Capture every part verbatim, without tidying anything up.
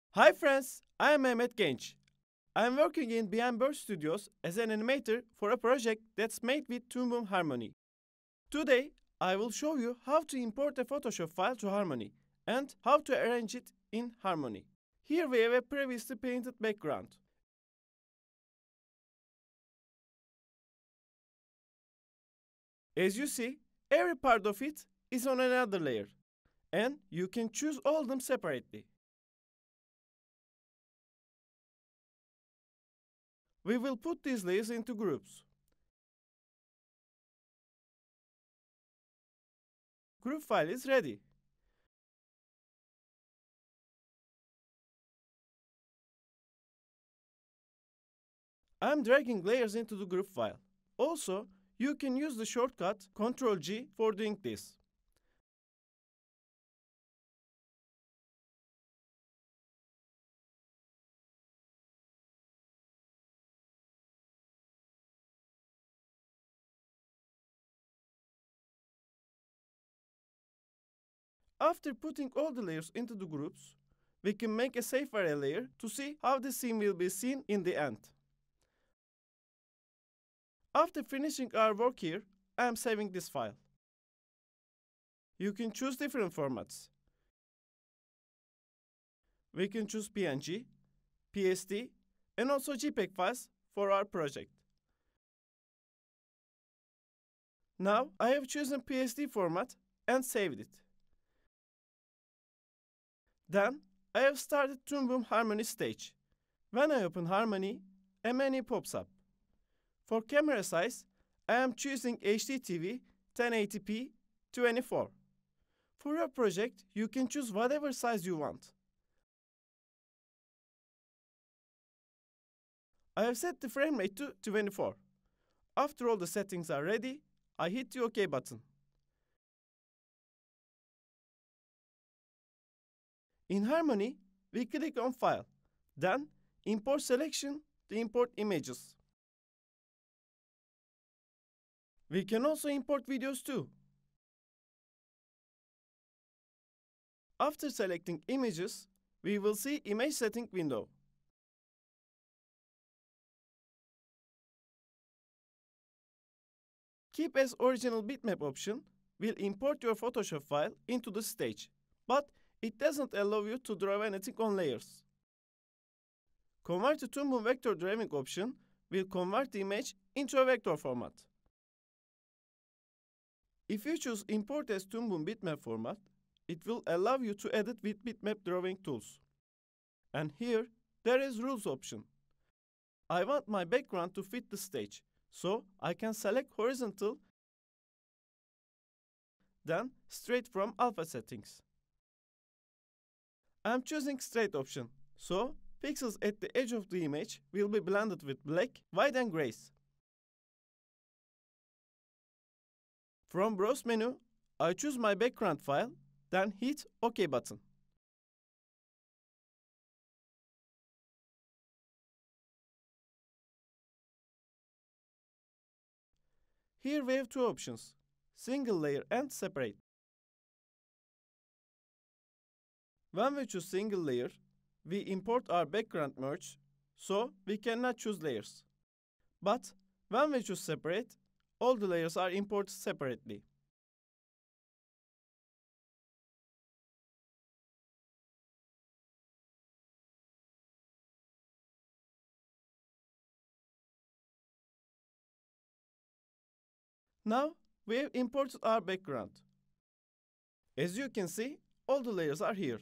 Hi friends, I am Mehmet Genç. I am working in B and Bird Studios as an animator for a project that's made with Toon Harmony. Today, I will show you how to import a Photoshop file to Harmony and how to arrange it in Harmony. Here we have a previously painted background. As you see, every part of it is on another layer, and you can choose all of them separately. We will put these layers into groups. Group file is ready. I am dragging layers into the group file. Also, you can use the shortcut control G for doing this. After putting all the layers into the groups, we can make a save area layer to see how the scene will be seen in the end. After finishing our work here, I am saving this file. You can choose different formats. We can choose P N G, P S D, and also JPEG files for our project. Now I have chosen P S D format and saved it. Then I have started Toon Boom Harmony stage. When I open Harmony, a menu pops up. For camera size, I am choosing H D T V ten eighty p twenty-four. For your project, you can choose whatever size you want. I have set the frame rate to twenty-four. After all the settings are ready, I hit the OK button. In Harmony, we click on File, then Import Selection to import images. We can also import videos too. After selecting images, we will see Image Setting window. Keep as original bitmap option will import your Photoshop file into the stage, but it doesn't allow you to draw anything on layers. Convert to Toon Boom Vector Drawing option will convert the image into a vector format. If you choose Import as Toon Boom bitmap format, it will allow you to edit with bitmap drawing tools. And here, there is Rules option. I want my background to fit the stage, so I can select horizontal, then straight from alpha settings. I am choosing straight option, so pixels at the edge of the image will be blended with black, white and grays. From Browse menu, I choose my background file, then hit OK button. Here we have two options, single layer and separate. When we choose single layer, we import our background merge, so we cannot choose layers. But when we choose separate, all the layers are imported separately. Now we have imported our background. As you can see, all the layers are here.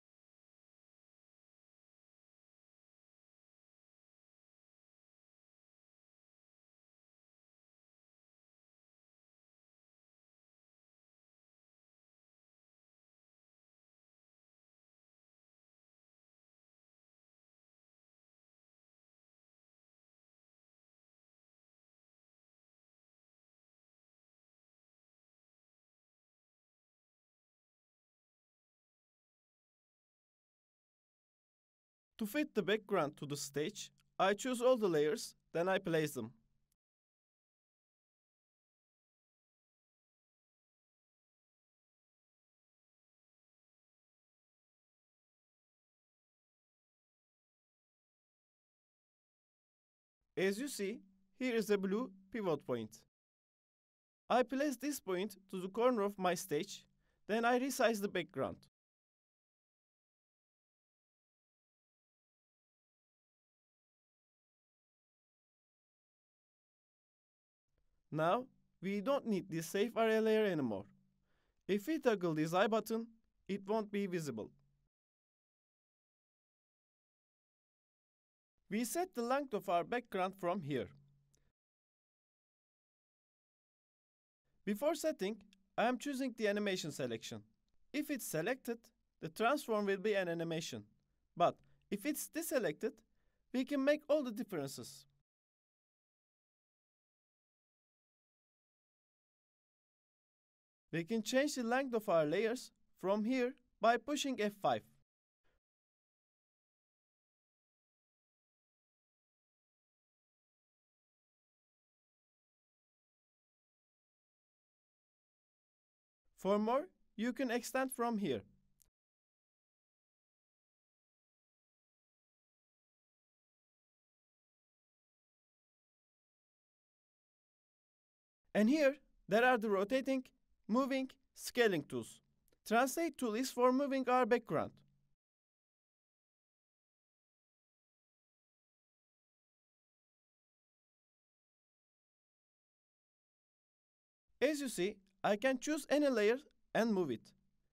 To fit the background to the stage, I choose all the layers, then I place them. As you see, here is a blue pivot point. I place this point to the corner of my stage, then I resize the background. Now, we don't need this safe area layer anymore. If we toggle this I button, it won't be visible. We set the length of our background from here. Before setting, I am choosing the animation selection. If it's selected, the transform will be an animation. But if it's deselected, we can make all the differences. We can change the length of our layers from here by pushing F five. For more, you can extend from here. And here, there are the rotating, moving, scaling tools. Translate tool is for moving our background. As you see, I can choose any layer and move it.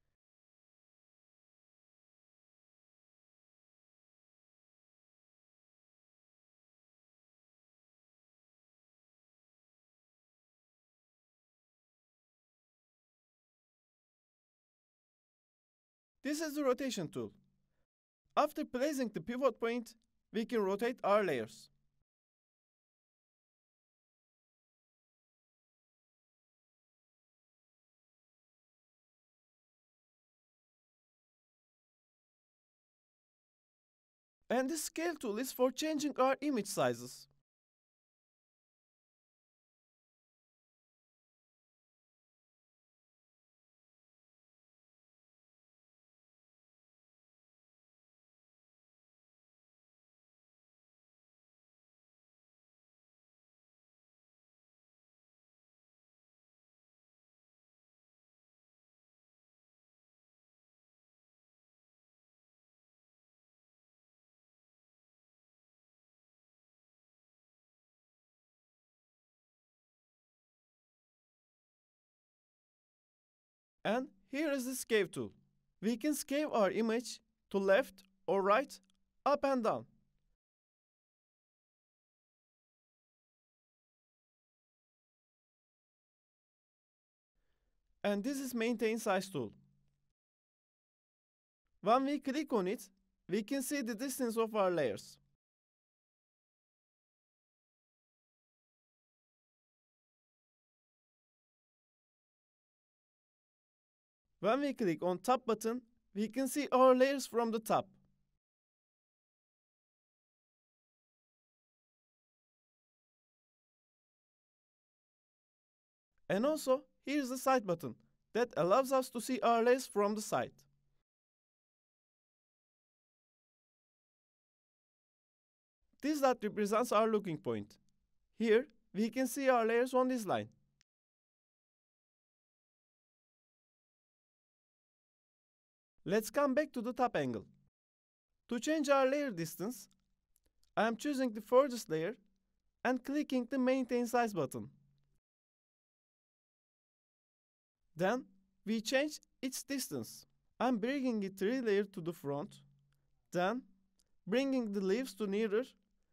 This is the rotation tool. After placing the pivot point, we can rotate our layers. And the scale tool is for changing our image sizes. And here is the scale tool. We can scale our image to left or right, up and down. And this is maintain size tool. When we click on it, we can see the distance of our layers. When we click on top button, we can see our layers from the top. And also, here is the side button that allows us to see our layers from the side. This dot represents our looking point. Here, we can see our layers on this line. Let's come back to the top angle. To change our layer distance, I am choosing the furthest layer and clicking the Maintain Size button. Then, we change its distance. I'm bringing it three layers to the front, then bringing the leaves to nearer,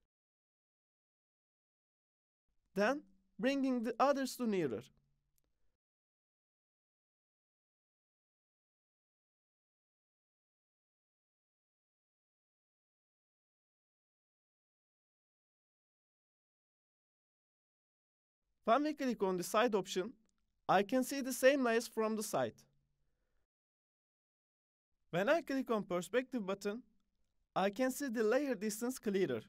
then bringing the others to nearer. When we click on the side option, I can see the same layers from the side. When I click on Perspective button, I can see the layer distance clearer.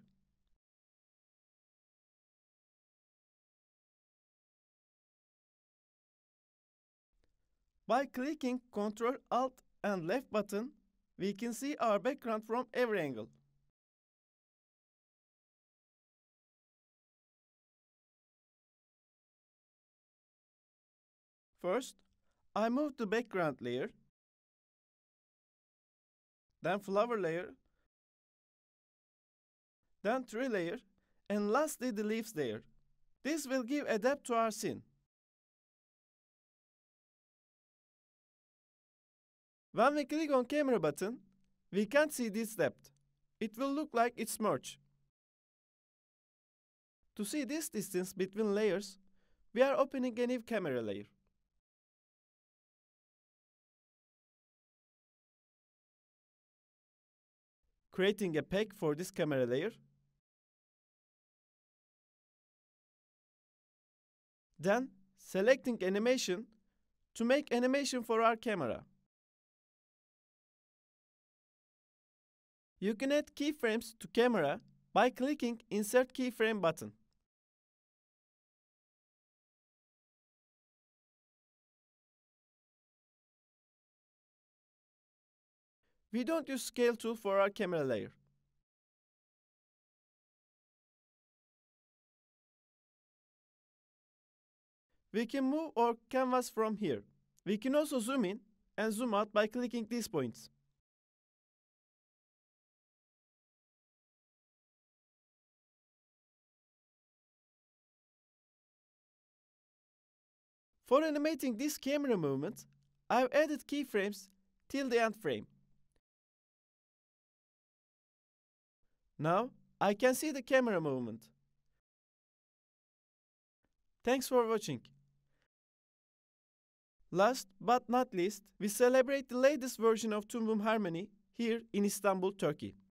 By clicking Ctrl Alt and left button, we can see our background from every angle. First, I move the background layer, then flower layer, then tree layer, and lastly the leaves layer. This will give a depth to our scene. When we click on camera button, we can't see this depth. It will look like it's merged. To see this distance between layers, we are opening a new camera layer. Creating a pack for this camera layer. Then, selecting animation to make animation for our camera. You can add keyframes to camera by clicking Insert Keyframe button. We don't use Scale tool for our camera layer. We can move our canvas from here. We can also zoom in and zoom out by clicking these points. For animating this camera movement, I've added keyframes till the end frame. Now, I can see the camera movement. Thanks for watching. Last but not least, we celebrate the latest version of Toon Harmony here in Istanbul, Turkey.